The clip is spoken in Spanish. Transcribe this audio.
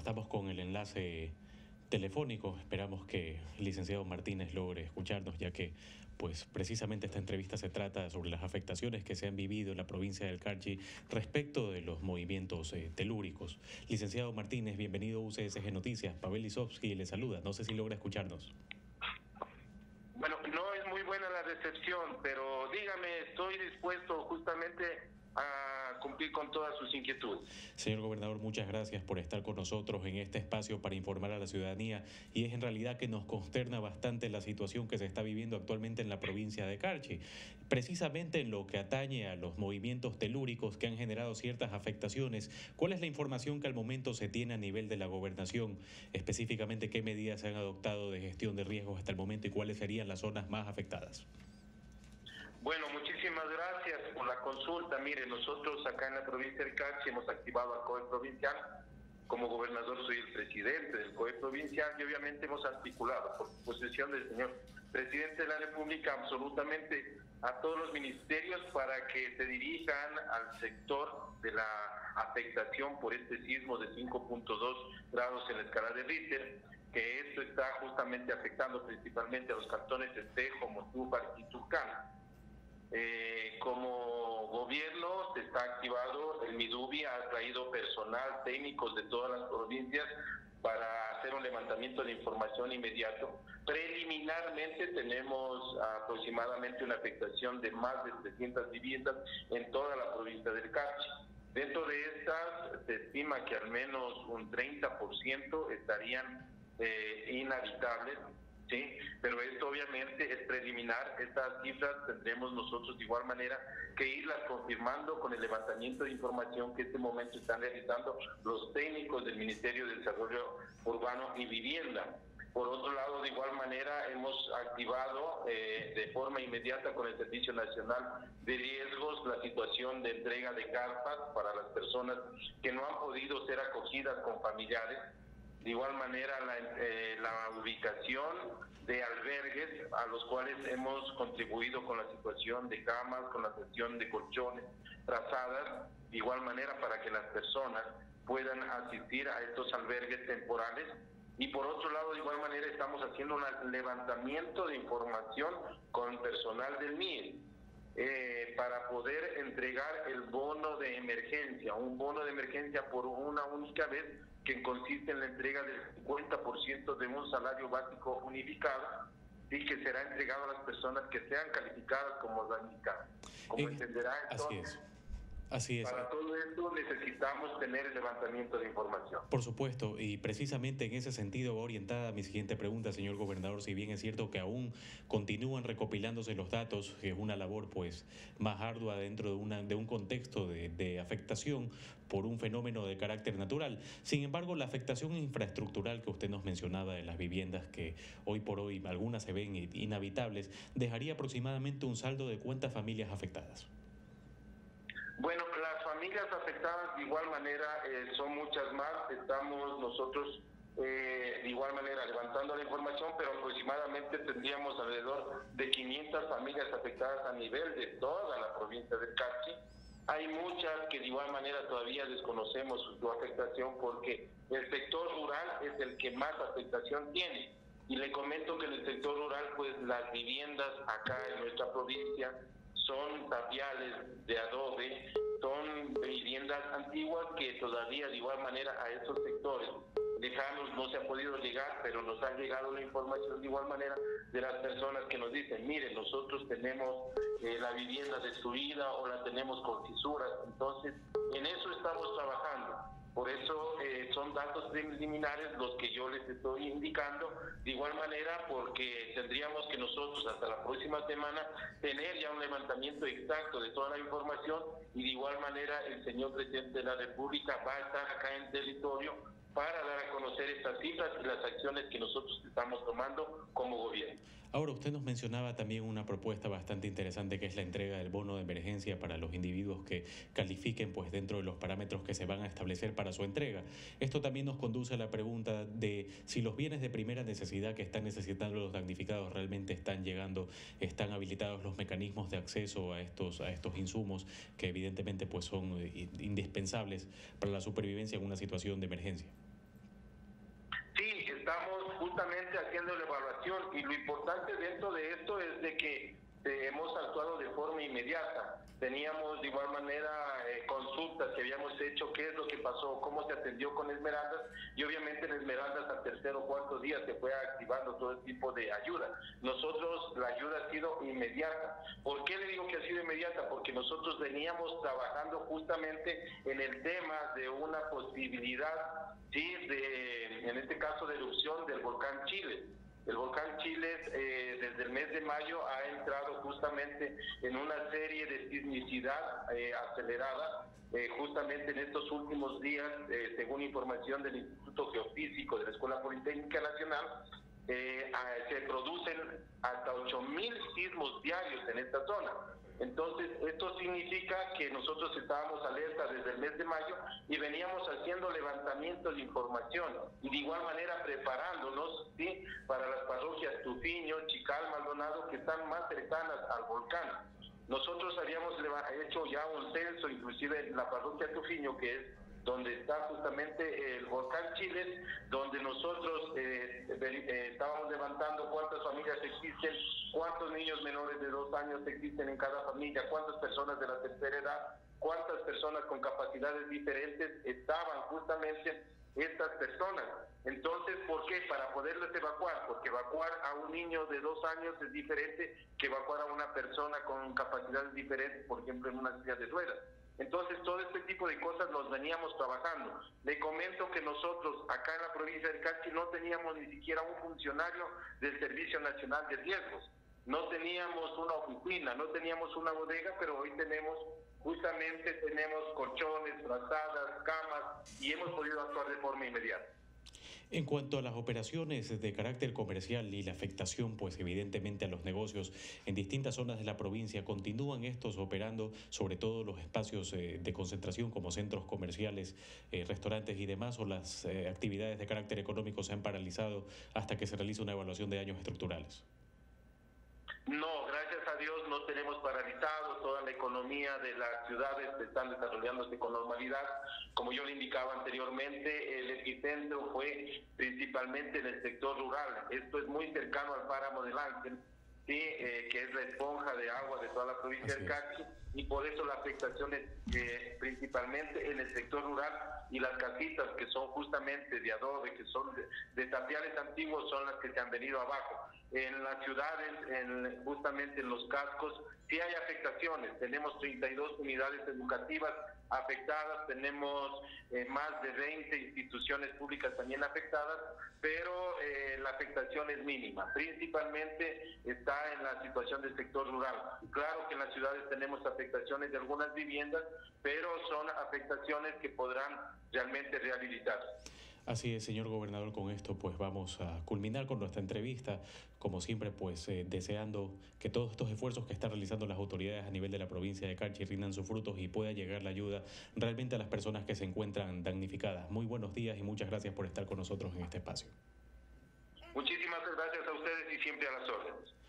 estamos con el enlace telefónico. Esperamos que el licenciado Martínez logre escucharnos, ya que pues precisamente esta entrevista se trata sobre las afectaciones que se han vivido en la provincia del Carchi respecto de los movimientos telúricos. Licenciado Martínez, bienvenido a UCSG Noticias. Pavel Lisovsky le saluda. No sé si logra escucharnos. Bueno, no es muy buena la recepción, pero dígame, estoy dispuesto justamente a cumplir con todas sus inquietudes. Señor gobernador, muchas gracias por estar con nosotros en este espacio para informar a la ciudadanía, y es en realidad que nos consterna bastante la situación que se está viviendo actualmente en la provincia de Carchi, precisamente en lo que atañe a los movimientos telúricos que han generado ciertas afectaciones. ¿Cuál es la información que al momento se tiene a nivel de la gobernación? Específicamente, ¿qué medidas se han adoptado de gestión de riesgos hasta el momento y cuáles serían las zonas más afectadas? Bueno, muchísimas gracias por la consulta. Mire, nosotros acá en la provincia del Carchi hemos activado al COE provincial. Como gobernador soy el presidente del COE provincial y obviamente hemos articulado por posesión del señor presidente de la República absolutamente a todos los ministerios para que se dirijan al sector de la afectación por este sismo de 5.2 grados en la escala de Richter, que esto está justamente afectando principalmente a los cantones de Espejo, Motúfar y Turcana. Como gobierno se está activado, el MIDUBI ha traído personal, técnicos de todas las provincias para hacer un levantamiento de información inmediato. Preliminarmente tenemos aproximadamente una afectación de más de 300 viviendas en toda la provincia del Carchi. Dentro de estas se estima que al menos un 30% estarían inhabitables. Sí, pero esto obviamente es preliminar. Estas cifras tendremos nosotros de igual manera que irlas confirmando con el levantamiento de información que en este momento están realizando los técnicos del Ministerio de Desarrollo Urbano y Vivienda. Por otro lado, de igual manera hemos activado de forma inmediata con el Servicio Nacional de Riesgos la situación de entrega de carpas para las personas que no han podido ser acogidas con familiares. De igual manera, la ubicación de albergues a los cuales hemos contribuido con la situación de camas, con la gestión de colchones, trazadas, de igual manera para que las personas puedan asistir a estos albergues temporales. Y por otro lado, de igual manera, estamos haciendo un levantamiento de información con personal del MIE. Para poder entregar el bono de emergencia, un bono de emergencia por una única vez que consiste en la entrega del 50% de un salario básico unificado y que será entregado a las personas que sean calificadas como damnificadas. Como entenderá, entonces, Así es. Para todo esto necesitamos tener el levantamiento de información. Por supuesto, y precisamente en ese sentido va orientada mi siguiente pregunta, señor gobernador. Si bien es cierto que aún continúan recopilándose los datos, que es una labor pues más ardua dentro de un contexto de afectación por un fenómeno de carácter natural. Sin embargo, la afectación infraestructural que usted nos mencionaba de las viviendas, que hoy por hoy algunas se ven inhabitables, dejaría aproximadamente un saldo de ¿cuántas familias afectadas? Bueno, las familias afectadas de igual manera son muchas más. Estamos nosotros de igual manera levantando la información, pero aproximadamente tendríamos alrededor de 500 familias afectadas a nivel de toda la provincia del Carchi. Hay muchas que de igual manera todavía desconocemos su afectación porque el sector rural es el que más afectación tiene. Y le comento que en el sector rural, pues las viviendas acá en nuestra provincia son tapiales de adobe, son viviendas antiguas que todavía de igual manera a esos sectores lejanos no se ha podido llegar, pero nos ha llegado la información de igual manera de las personas que nos dicen, mire, nosotros tenemos la vivienda destruida o la tenemos con fisuras. Entonces, en eso estamos trabajando. Por eso son datos preliminares los que yo les estoy indicando, de igual manera porque tendríamos que nosotros hasta la próxima semana tener ya un levantamiento exacto de toda la información y de igual manera el señor presidente de la República va a estar acá en territorio para dar a conocer estas cifras y las acciones que nosotros estamos tomando como gobierno. Ahora, usted nos mencionaba también una propuesta bastante interesante, que es la entrega del bono de emergencia para los individuos que califiquen pues dentro de los parámetros que se van a establecer para su entrega. Esto también nos conduce a la pregunta de si los bienes de primera necesidad que están necesitando los damnificados realmente están llegando, están habilitados los mecanismos de acceso a estos insumos que evidentemente pues son indispensables para la supervivencia en una situación de emergencia. estamos justamente haciendo la evaluación, y lo importante dentro de esto es de que hemos actuado de forma inmediata. Teníamos de igual manera consultas que habíamos hecho, qué es lo que pasó, cómo se atendió con Esmeraldas, y obviamente en Esmeraldas al tercer o cuarto día se fue activando todo el tipo de ayuda. Nosotros, la ayuda ha sido inmediata. ¿Por qué le digo que ha sido inmediata? Porque nosotros veníamos trabajando justamente en el tema de una posibilidad, sí, en este caso de erupción del volcán Chiles. El volcán Chiles desde el mes de mayo ha entrado justamente en una serie de sismicidad acelerada, justamente en estos últimos días, según información del Instituto Geofísico de la Escuela Politécnica Nacional, se producen hasta 8,000 sismos diarios en esta zona. Entonces, esto significa que nosotros estábamos alerta desde el mes de mayo y veníamos haciendo levantamientos de información y de igual manera preparándonos, ¿sí?, para las parroquias Tufiño, Chical, Maldonado, que están más cercanas al volcán. Nosotros habíamos hecho ya un censo, inclusive en la parroquia Tufiño, que es donde está justamente el volcán Chiles, donde nosotros estábamos levantando cuántas familias existen, cuántos niños menores de 2 años existen en cada familia, cuántas personas de la tercera edad, cuántas personas con capacidades diferentes estaban justamente estas personas. Entonces, ¿por qué? Para poderles evacuar, porque evacuar a un niño de 2 años es diferente que evacuar a una persona con capacidades diferentes, por ejemplo, en una silla de ruedas. Entonces, todo este tipo de cosas los veníamos trabajando. Le comento que nosotros, acá en la provincia del Carchi, no teníamos ni siquiera un funcionario del Servicio Nacional de Riesgos. No teníamos una oficina, no teníamos una bodega, pero hoy justamente tenemos colchones, frazadas, camas, y hemos podido actuar de forma inmediata. En cuanto a las operaciones de carácter comercial y la afectación, pues evidentemente a los negocios en distintas zonas de la provincia, ¿continúan estos operando, sobre todo los espacios de concentración como centros comerciales, restaurantes y demás, o las actividades de carácter económico se han paralizado hasta que se realice una evaluación de daños estructurales? No, gracias a Dios no tenemos paralizado, toda la economía de las ciudades están desarrollándose con normalidad. Como yo le indicaba anteriormente, el epicentro fue principalmente en el sector rural. Esto es muy cercano al páramo del Ángel, ¿sí? Que es la esponja de agua de toda la provincia del Carchi, y por eso la afectación es principalmente en el sector rural, y las casitas que son justamente de adobe, que son de tapiales antiguos, son las que se han venido abajo. En las ciudades, justamente en los cascos, sí hay afectaciones. Tenemos 32 unidades educativas afectadas, tenemos más de 20 instituciones públicas también afectadas, pero la afectación es mínima. Principalmente está en la situación del sector rural. Claro que en las ciudades tenemos afectaciones de algunas viviendas, pero son afectaciones que podrán realmente rehabilitarse. Así es, señor gobernador, con esto pues vamos a culminar con nuestra entrevista, como siempre pues deseando que todos estos esfuerzos que están realizando las autoridades a nivel de la provincia de Carchi rindan sus frutos y pueda llegar la ayuda realmente a las personas que se encuentran damnificadas. Muy buenos días y muchas gracias por estar con nosotros en este espacio. Muchísimas gracias a ustedes y siempre a las órdenes.